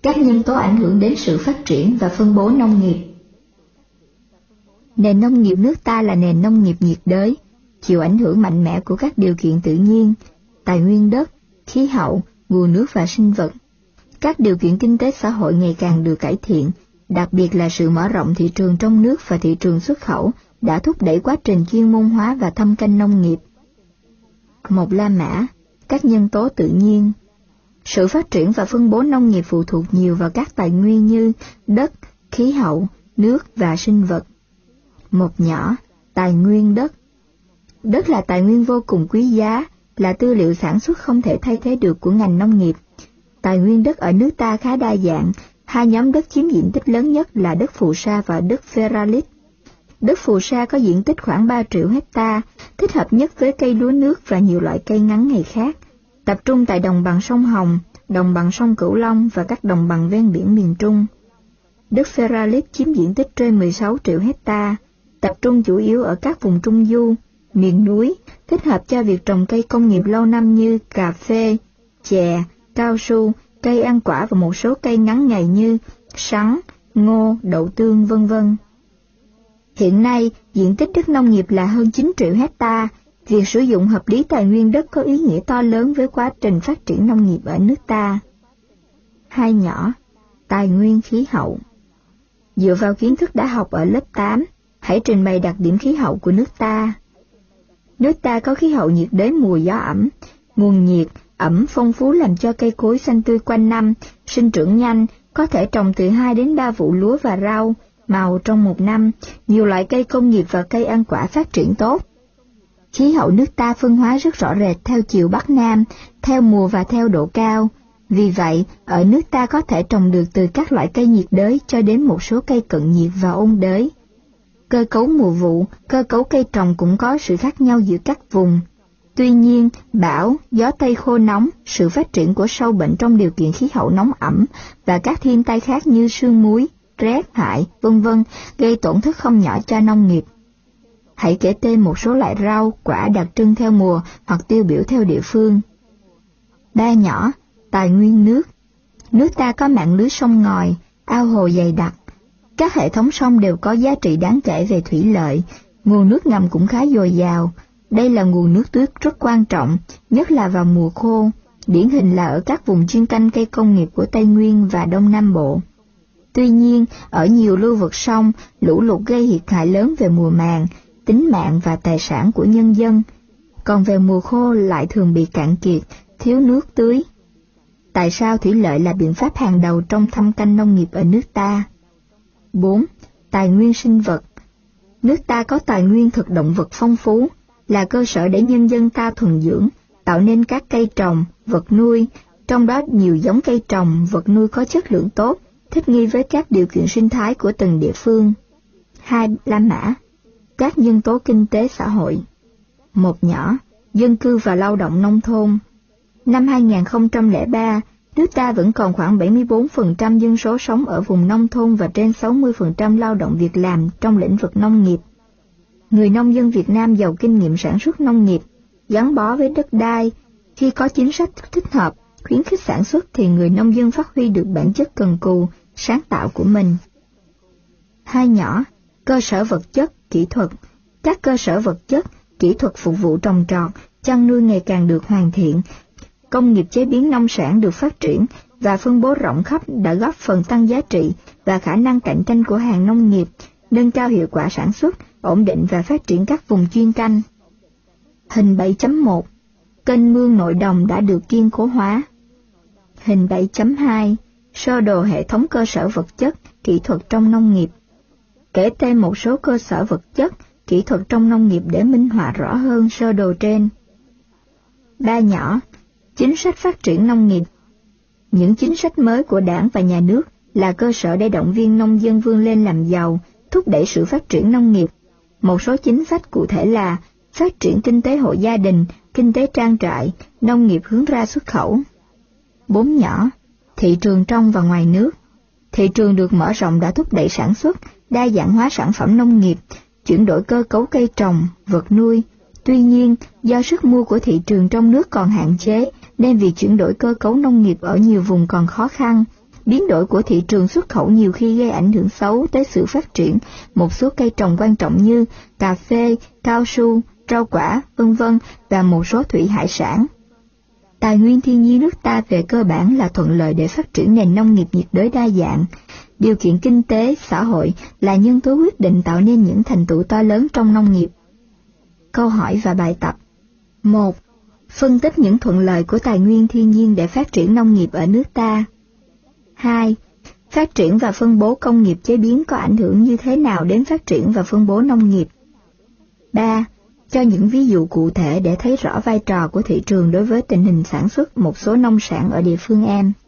Các nhân tố ảnh hưởng đến sự phát triển và phân bố nông nghiệp. Nền nông nghiệp nước ta là nền nông nghiệp nhiệt đới, chịu ảnh hưởng mạnh mẽ của các điều kiện tự nhiên, tài nguyên đất, khí hậu, nguồn nước và sinh vật. Các điều kiện kinh tế xã hội ngày càng được cải thiện, đặc biệt là sự mở rộng thị trường trong nước và thị trường xuất khẩu đã thúc đẩy quá trình chuyên môn hóa và thâm canh nông nghiệp. Một La Mã, các nhân tố tự nhiên. Sự phát triển và phân bố nông nghiệp phụ thuộc nhiều vào các tài nguyên như đất, khí hậu, nước và sinh vật. Một Nhỏ, tài nguyên đất. Đất là tài nguyên vô cùng quý giá, là tư liệu sản xuất không thể thay thế được của ngành nông nghiệp. Tài nguyên đất ở nước ta khá đa dạng, hai nhóm đất chiếm diện tích lớn nhất là đất phù sa và đất Pheralite. Đất phù sa có diện tích khoảng 3 triệu hecta, thích hợp nhất với cây lúa nước và nhiều loại cây ngắn ngày khác, tập trung tại đồng bằng sông Hồng, đồng bằng sông Cửu Long và các đồng bằng ven biển miền Trung. Đất Pheralite chiếm diện tích trên 16 triệu hecta, tập trung chủ yếu ở các vùng trung du, miền núi, thích hợp cho việc trồng cây công nghiệp lâu năm như cà phê, chè, cao su, cây ăn quả và một số cây ngắn ngày như sắn, ngô, đậu tương, v.v. Hiện nay, diện tích đất nông nghiệp là hơn 9 triệu hecta. Việc sử dụng hợp lý tài nguyên đất có ý nghĩa to lớn với quá trình phát triển nông nghiệp ở nước ta. Hai Nhỏ, tài nguyên khí hậu. Dựa vào kiến thức đã học ở lớp 8, hãy trình bày đặc điểm khí hậu của nước ta. Nước ta có khí hậu nhiệt đới mùa gió ẩm, nguồn nhiệt, ẩm phong phú làm cho cây cối xanh tươi quanh năm, sinh trưởng nhanh, có thể trồng từ 2 đến 3 vụ lúa và rau, màu trong một năm, nhiều loại cây công nghiệp và cây ăn quả phát triển tốt. Khí hậu nước ta phân hóa rất rõ rệt theo chiều Bắc Nam, theo mùa và theo độ cao. Vì vậy, ở nước ta có thể trồng được từ các loại cây nhiệt đới cho đến một số cây cận nhiệt và ôn đới. Cơ cấu mùa vụ, cơ cấu cây trồng cũng có sự khác nhau giữa các vùng. Tuy nhiên, bão, gió Tây khô nóng, sự phát triển của sâu bệnh trong điều kiện khí hậu nóng ẩm và các thiên tai khác như sương muối, rét hại, v.v. gây tổn thất không nhỏ cho nông nghiệp. Hãy kể tên một số loại rau, quả đặc trưng theo mùa hoặc tiêu biểu theo địa phương. Ba Nhỏ, tài nguyên nước. Nước ta có mạng lưới sông ngòi, ao hồ dày đặc. Các hệ thống sông đều có giá trị đáng kể về thủy lợi, nguồn nước ngầm cũng khá dồi dào. Đây là nguồn nước tưới rất quan trọng, nhất là vào mùa khô, điển hình là ở các vùng chuyên canh cây công nghiệp của Tây Nguyên và Đông Nam Bộ. Tuy nhiên, ở nhiều lưu vực sông, lũ lụt gây thiệt hại lớn về mùa màng, tính mạng và tài sản của nhân dân, còn về mùa khô lại thường bị cạn kiệt, thiếu nước tưới. Tại sao thủy lợi là biện pháp hàng đầu trong thâm canh nông nghiệp ở nước ta? 4. Tài nguyên sinh vật. Nước ta có tài nguyên thực động vật phong phú, là cơ sở để nhân dân ta thuần dưỡng, tạo nên các cây trồng, vật nuôi, trong đó nhiều giống cây trồng, vật nuôi có chất lượng tốt, thích nghi với các điều kiện sinh thái của từng địa phương. 2. La Mã, các nhân tố kinh tế xã hội. Một Nhỏ, dân cư và lao động nông thôn. Năm 2003, nước ta vẫn còn khoảng 74% dân số sống ở vùng nông thôn và trên 60% lao động việc làm trong lĩnh vực nông nghiệp. Người nông dân Việt Nam giàu kinh nghiệm sản xuất nông nghiệp, gắn bó với đất đai. Khi có chính sách thích hợp, khuyến khích sản xuất thì người nông dân phát huy được bản chất cần cù, sáng tạo của mình. Hai Nhỏ, cơ sở vật chất, kỹ thuật. Các cơ sở vật chất, kỹ thuật phục vụ trồng trọt, chăn nuôi ngày càng được hoàn thiện. Công nghiệp chế biến nông sản được phát triển và phân bố rộng khắp đã góp phần tăng giá trị và khả năng cạnh tranh của hàng nông nghiệp, nâng cao hiệu quả sản xuất, ổn định và phát triển các vùng chuyên canh. Hình 7.1. Kênh mương nội đồng đã được kiên cố hóa. Hình 7.2. Sơ đồ hệ thống cơ sở vật chất, kỹ thuật trong nông nghiệp. Kể tên một số cơ sở vật chất, kỹ thuật trong nông nghiệp để minh họa rõ hơn sơ đồ trên. Ba Nhỏ, chính sách phát triển nông nghiệp. Những chính sách mới của Đảng và Nhà nước là cơ sở để động viên nông dân vươn lên làm giàu, thúc đẩy sự phát triển nông nghiệp. Một số chính sách cụ thể là phát triển kinh tế hộ gia đình, kinh tế trang trại, nông nghiệp hướng ra xuất khẩu. 4 Nhỏ, thị trường trong và ngoài nước. Thị trường được mở rộng đã thúc đẩy sản xuất, đa dạng hóa sản phẩm nông nghiệp, chuyển đổi cơ cấu cây trồng, vật nuôi. Tuy nhiên, do sức mua của thị trường trong nước còn hạn chế, nên việc chuyển đổi cơ cấu nông nghiệp ở nhiều vùng còn khó khăn, biến đổi của thị trường xuất khẩu nhiều khi gây ảnh hưởng xấu tới sự phát triển một số cây trồng quan trọng như cà phê, cao su, rau quả, v.v. và một số thủy hải sản. Tài nguyên thiên nhiên nước ta về cơ bản là thuận lợi để phát triển nền nông nghiệp nhiệt đới đa dạng. Điều kiện kinh tế, xã hội là nhân tố quyết định tạo nên những thành tựu to lớn trong nông nghiệp. Câu hỏi và bài tập. 1. Phân tích những thuận lợi của tài nguyên thiên nhiên để phát triển nông nghiệp ở nước ta. 2. Phát triển và phân bố công nghiệp chế biến có ảnh hưởng như thế nào đến phát triển và phân bố nông nghiệp? 3. Cho những ví dụ cụ thể để thấy rõ vai trò của thị trường đối với tình hình sản xuất một số nông sản ở địa phương em.